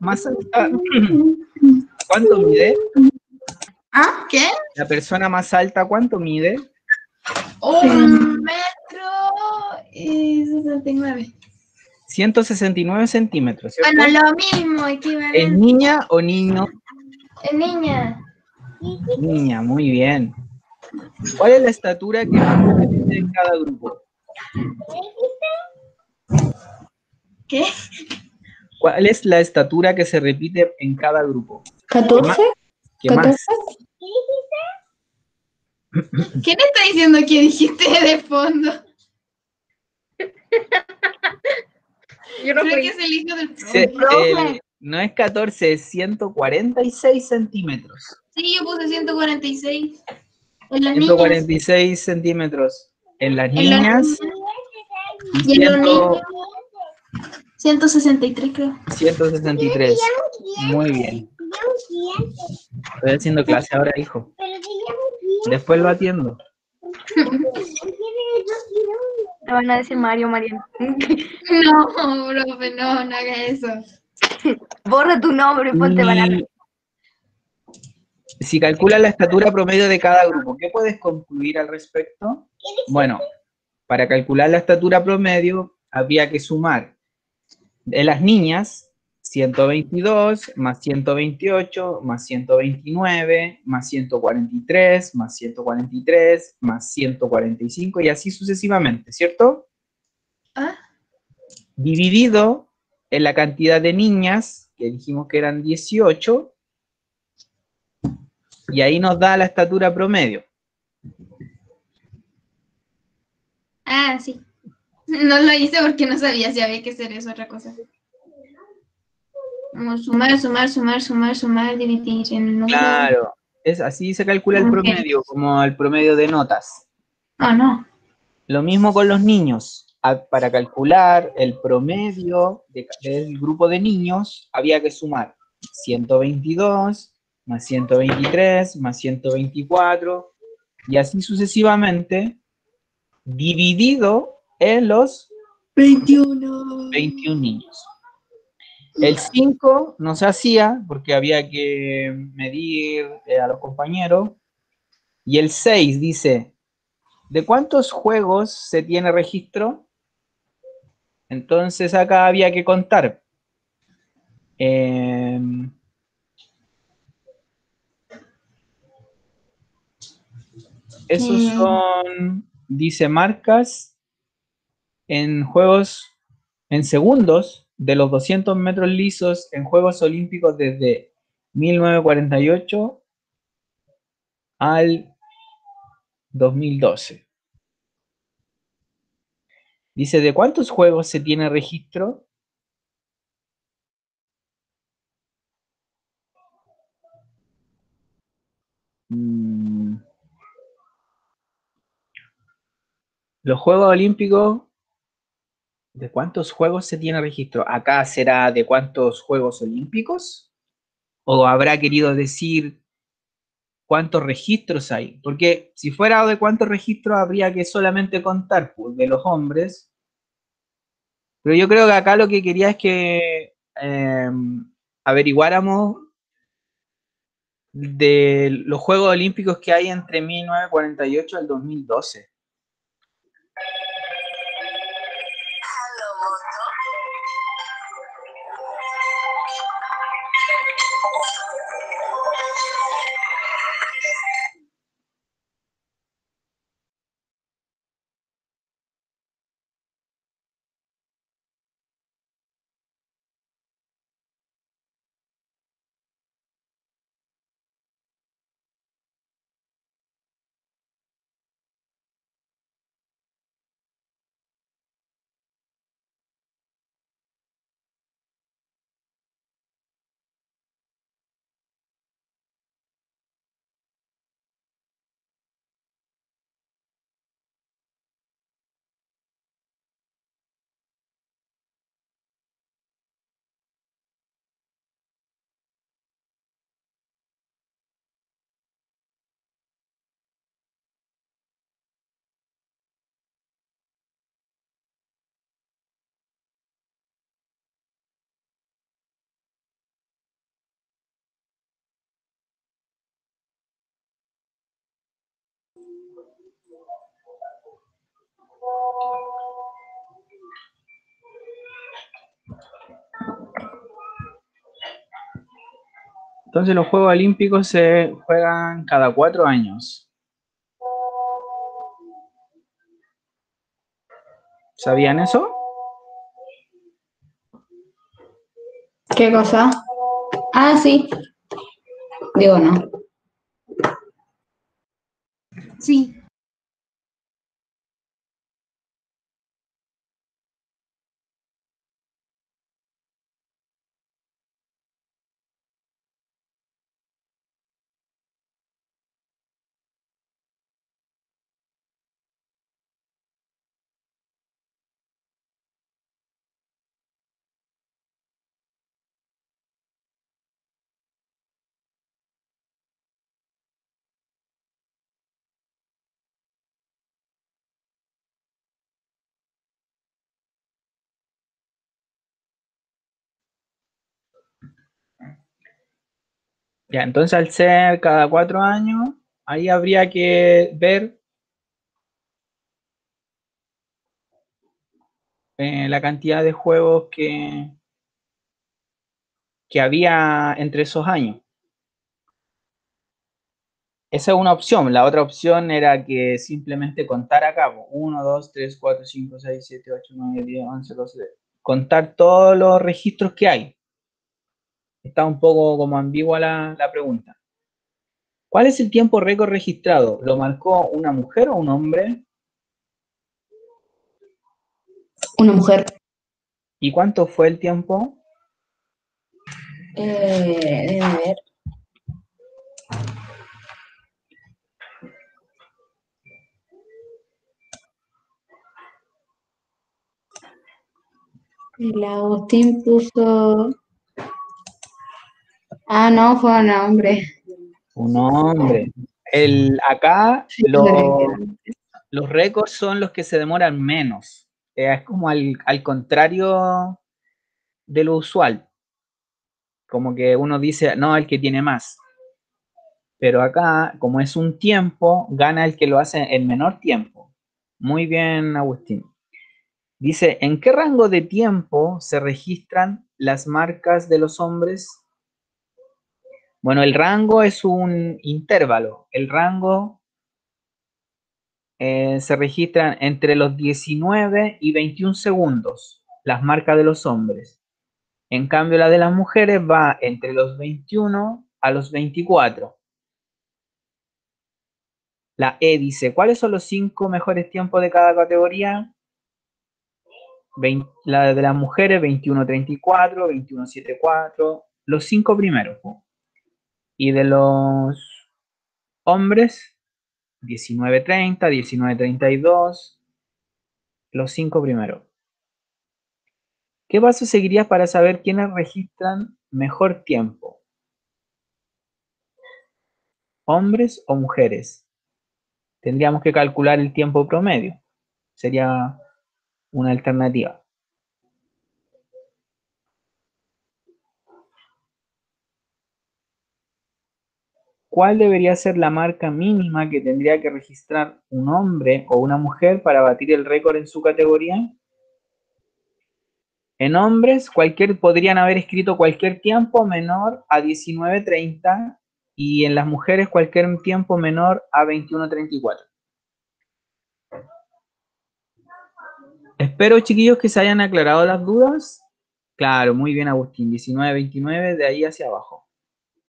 más alta, ¿cuánto mide? ¿Ah? ¿Qué? La persona más alta, ¿cuánto mide? 1,69 m. 169 centímetros, ¿cierto? Bueno, lo mismo, ¿Es equivalente. niña o niño? Es niña. Niña, muy bien. ¿Cuál es la estatura que más se repite en cada grupo? ¿Qué? ¿Cuál es la estatura que se repite en cada grupo? ¿14? ¿Qué más? ¿Quién está diciendo que dijiste de fondo? Yo no Creo fui. que es el hijo del profe. No es 14, es 146 centímetros. Sí, yo puse 146. En las niñas. 146 centímetros en las En las niñas Y en los niños, 100 163 creo. 163. Muy bien. Estoy haciendo clase ahora, hijo. Después lo atiendo. Te van a decir Mario, Mariano. No, profe, no haga eso. Borra tu nombre y ponte banana. Si calculas la estatura promedio de cada grupo, ¿qué puedes concluir al respecto? Bueno, para calcular la estatura promedio habría que sumar de las niñas 122 más 128 más 129 más 143 más 143 más 145 y así sucesivamente, ¿cierto? ¿Ah? Dividido en la cantidad de niñas, que dijimos que eran 18, y ahí nos da la estatura promedio. Ah, sí. No lo hice porque no sabía si había que hacer eso, otra cosa. Vamos a sumar, dividir en el número. Claro, es así se calcula el promedio, como el promedio de notas. Oh, no. Lo mismo con los niños. Para calcular el promedio del grupo de niños, había que sumar 122 más 123 más 124 y así sucesivamente, dividido en los 21. 21 niños. El 5 no se hacía porque había que medir a los compañeros. Y el 6 dice, ¿de cuántos juegos se tiene registro? Entonces acá había que contar. Esos son, dice, marcas en juegos, en segundos, de los 200 metros lisos en Juegos Olímpicos desde 1948 al 2012. Dice, ¿de cuántos juegos se tiene registro? Los Juegos Olímpicos, ¿de cuántos juegos se tiene registro? ¿Acá será de cuántos Juegos Olímpicos? ¿O habrá querido decir cuántos registros hay? Porque si fuera de cuántos registros habría que solamente contar pues, de los hombres. Pero yo creo que acá lo que quería es que averiguáramos de los Juegos Olímpicos que hay entre 1948 al 2012. Entonces los Juegos Olímpicos se juegan cada 4 años. ¿Sabían eso? ¿Qué cosa? Ah, sí. Digo, no. Sí. Ya, entonces al ser cada 4 años, ahí habría que ver la cantidad de juegos que había entre esos años. Esa es una opción. La otra opción era que simplemente contar a cabo. 1, 2, 3, 4, 5, 6, 7, 8, 9, 10, 11, 12. Contar todos los registros que hay. Está un poco como ambigua la pregunta. ¿Cuál es el tiempo récord registrado? ¿Lo marcó una mujer o un hombre? Una mujer. ¿Y cuánto fue el tiempo? Déjame ver. El Agustín puso. Ah, no, fue un hombre. Un hombre. Acá Sí, los récords son los que se demoran menos. Es como al contrario de lo usual. Como que uno dice, no, el que tiene más. Pero acá, como es un tiempo, gana el que lo hace en menor tiempo. Muy bien, Agustín. Dice, ¿en qué rango de tiempo se registran las marcas de los hombres? Bueno, el rango es un intervalo. El rango se registran entre los 19 y 21 segundos, las marcas de los hombres. En cambio, la de las mujeres va entre los 21 a los 24. La E dice, ¿cuáles son los 5 mejores tiempos de cada categoría? La de las mujeres, 21:34, 21:74, los 5 primeros. Y de los hombres, 19:30, 19:32, los 5 primeros. ¿Qué paso seguirías para saber quiénes registran mejor tiempo? ¿Hombres o mujeres? Tendríamos que calcular el tiempo promedio. Sería una alternativa. ¿Cuál debería ser la marca mínima que tendría que registrar un hombre o una mujer para batir el récord en su categoría? En hombres, podrían haber escrito cualquier tiempo menor a 19:30 y en las mujeres cualquier tiempo menor a 21:34. Espero, chiquillos, que se hayan aclarado las dudas. Claro, muy bien, Agustín. 19:29 de ahí hacia abajo.